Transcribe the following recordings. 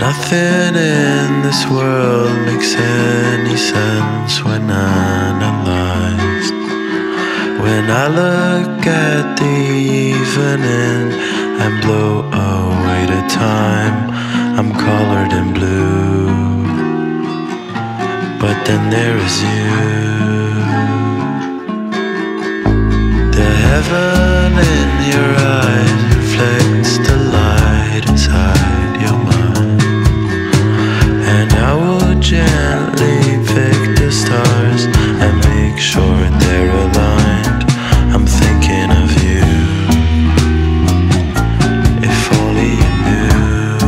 Nothing in this world makes any sense when analyzed. When I look at the evening and blow away the time, I'm colored in blue. But then there is you. The heaven in your eyes reflects the light inside your mind. And I will gently pick the stars and make sure they're aligned. I'm thinking of you. If only you knew.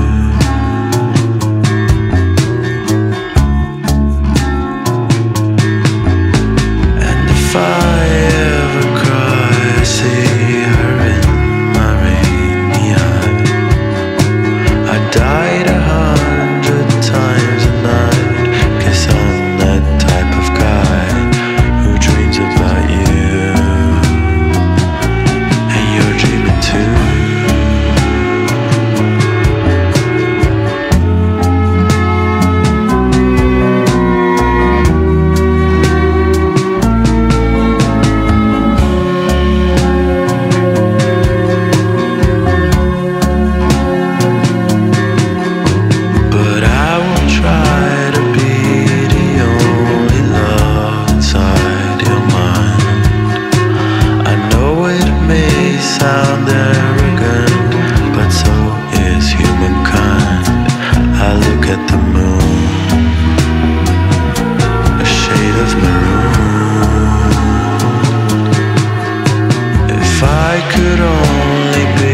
And if I ever cry, I see her in my rainy eye. I died 100 times a night, 'cause I'm that type of guy who dreams about you. And you're dreaming too. But I will try to be the only love inside your mind. I know it may sound arrogant, but so is humankind. I look at the moon, a shade of maroon. If I could only be